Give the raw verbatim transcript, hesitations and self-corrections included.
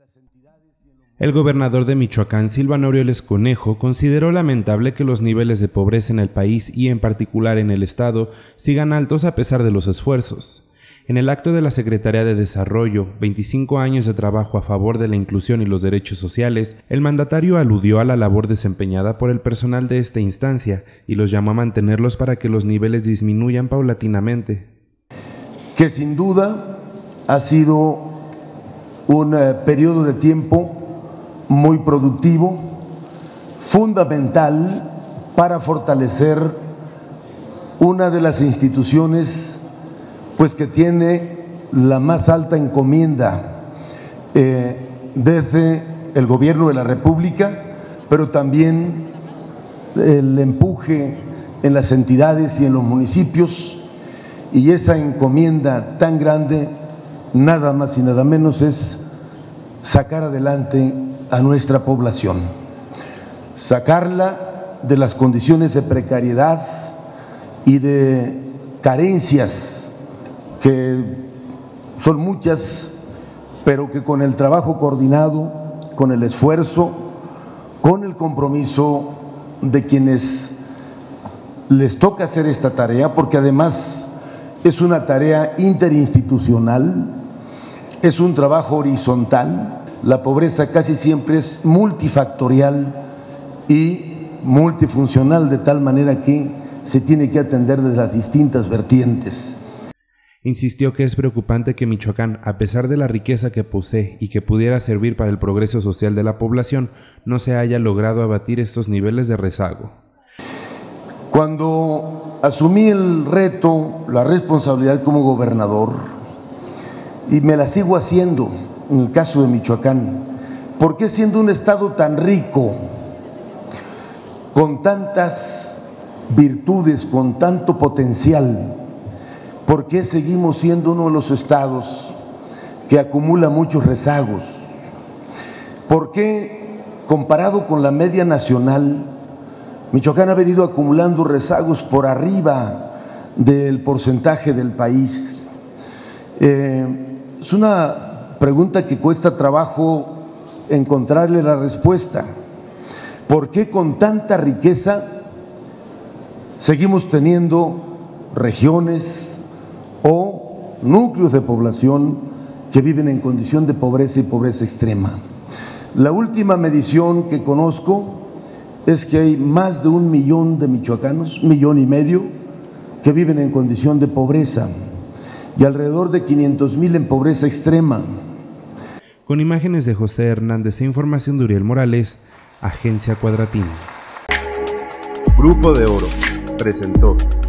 El gobernador de Michoacán, Silvano Aureoles Conejo, consideró lamentable que los niveles de pobreza en el país y en particular en el estado sigan altos a pesar de los esfuerzos. En el acto de la Secretaría de Desarrollo, veinticinco años de trabajo a favor de la inclusión y los derechos sociales, el mandatario aludió a la labor desempeñada por el personal de esta instancia y los llamó a mantenerlos para que los niveles disminuyan paulatinamente. Que sin duda ha sido un eh, periodo de tiempo muy productivo, fundamental para fortalecer una de las instituciones pues que tiene la más alta encomienda eh, desde el gobierno de la República, pero también el empuje en las entidades y en los municipios, y esa encomienda tan grande, nada más y nada menos, es sacar adelante a nuestra población, sacarla de las condiciones de precariedad y de carencias que son muchas, pero que con el trabajo coordinado, con el esfuerzo, con el compromiso de quienes les toca hacer esta tarea, porque además es una tarea interinstitucional, es un trabajo horizontal. La pobreza casi siempre es multifactorial y multifuncional, de tal manera que se tiene que atender desde las distintas vertientes. Insistió que es preocupante que Michoacán, a pesar de la riqueza que posee y que pudiera servir para el progreso social de la población, no se haya logrado abatir estos niveles de rezago. Cuando asumí el reto, la responsabilidad como gobernador, y me la sigo haciendo en el caso de Michoacán, ¿por qué siendo un estado tan rico, con tantas virtudes, con tanto potencial, por qué seguimos siendo uno de los estados que acumula muchos rezagos? ¿Por qué, comparado con la media nacional, Michoacán ha venido acumulando rezagos por arriba del porcentaje del país? Eh, es una pregunta que cuesta trabajo encontrarle la respuesta. ¿Por qué con tanta riqueza seguimos teniendo regiones o núcleos de población que viven en condición de pobreza y pobreza extrema? La última medición que conozco es que hay más de un millón de michoacanos, un millón y medio, que viven en condición de pobreza y alrededor de quinientos mil en pobreza extrema. Con imágenes de José Hernández e información de Uriel Morales, Agencia Cuadratín. Grupo de Oro presentó